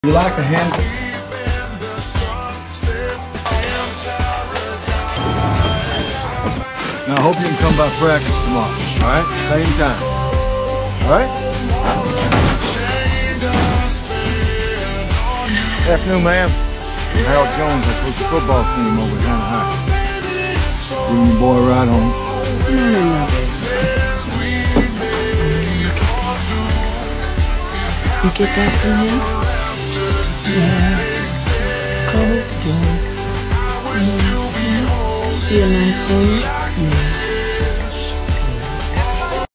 You like a hand? Now I hope you can come by practice tomorrow, alright? Same time. Alright? Afternoon, ma'am. Harold Jones, I coach the football team over at Hannah High. Bring your boy right home. No, You get that from him? Yeah. Cold drink. Be a nice one.